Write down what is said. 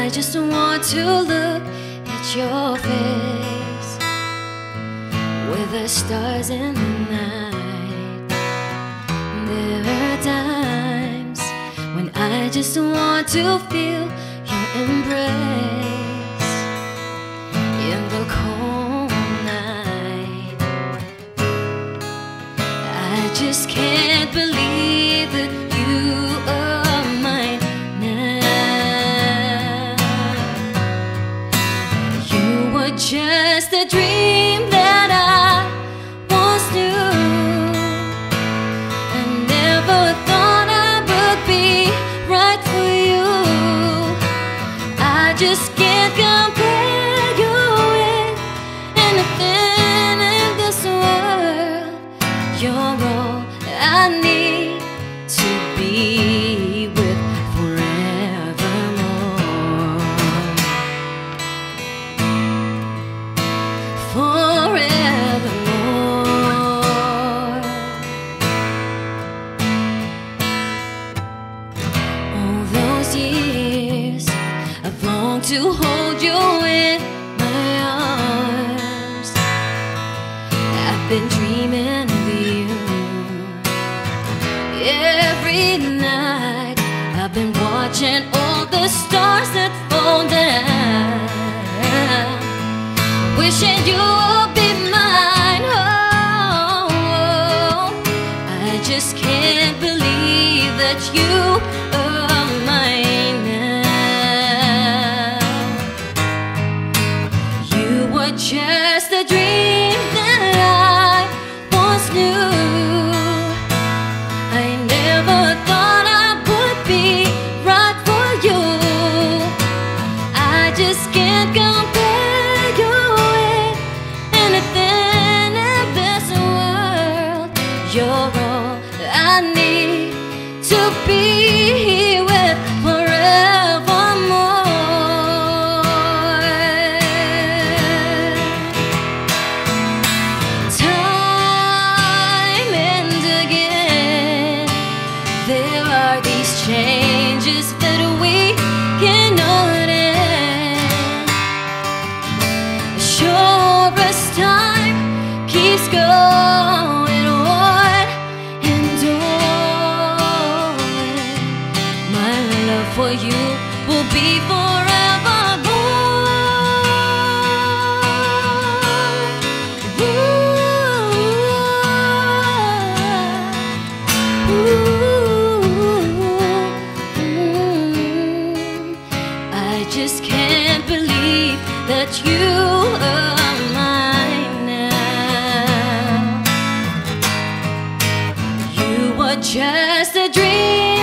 I just want to look at your face with the stars in the night. There are times when I just want to feel your embrace in the cold night. I just can't believe that you are mine now. You were just a dream that I once knew. I never thought I would be right for you. I just can't compare you with anything in this world. You're all I need to be with forevermore. Forevermore. All those years I've longed to hold you in my arms. I've been dreaming of you. Every night I've been watching all the stars that fall down, wishing you would be mine. Oh, I just can't believe that you are mine now. You were just a dream that I once knew. I never thought I would be right for you. I just can't compare you with anything in this world. You're all I need to be with forevermore. Time and again there are these changes that we cannot end. Sure as time keeps going on and on, my love for you will be forevermore. I just can't believe that you are mine now. You were just a dream